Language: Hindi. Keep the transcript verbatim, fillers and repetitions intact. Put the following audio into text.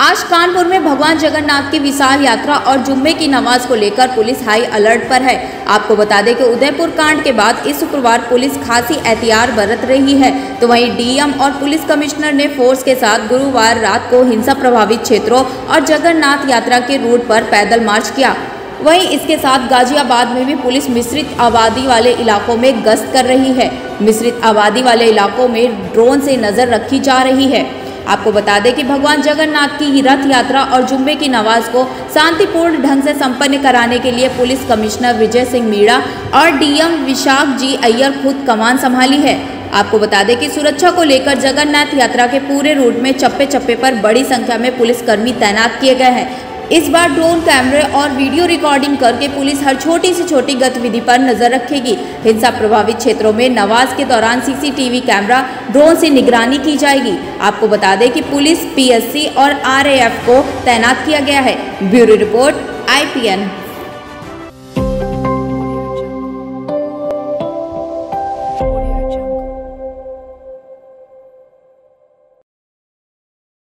आज कानपुर में भगवान जगन्नाथ की विशाल यात्रा और जुम्मे की नमाज को लेकर पुलिस हाई अलर्ट पर है। आपको बता दें कि उदयपुर कांड के बाद इस शुक्रवार पुलिस खासी एहतियात बरत रही है, तो वहीं डीएम और पुलिस कमिश्नर ने फोर्स के साथ गुरुवार रात को हिंसा प्रभावित क्षेत्रों और जगन्नाथ यात्रा के रूट पर पैदल मार्च किया। वहीं इसके साथ गाजियाबाद में भी पुलिस मिश्रित आबादी वाले इलाकों में गश्त कर रही है। मिश्रित आबादी वाले इलाकों में ड्रोन से नजर रखी जा रही है। आपको बता दें कि भगवान जगन्नाथ की रथ यात्रा और जुम्मे की नमाज को शांतिपूर्ण ढंग से संपन्न कराने के लिए पुलिस कमिश्नर विजय सिंह मीणा और डीएम विशाख जी अय्यर खुद कमान संभाली है। आपको बता दें कि सुरक्षा को लेकर जगन्नाथ यात्रा के पूरे रूट में चप्पे चप्पे पर बड़ी संख्या में पुलिसकर्मी तैनात किए गए हैं। इस बार ड्रोन कैमरे और वीडियो रिकॉर्डिंग करके पुलिस हर छोटी से छोटी गतिविधि पर नजर रखेगी। हिंसा प्रभावित क्षेत्रों में नमाज के दौरान सीसीटीवी कैमरा ड्रोन से निगरानी की जाएगी। आपको बता दें कि पुलिस, पीएससी और आरएएफ को तैनात किया गया है। Bureau report I P N.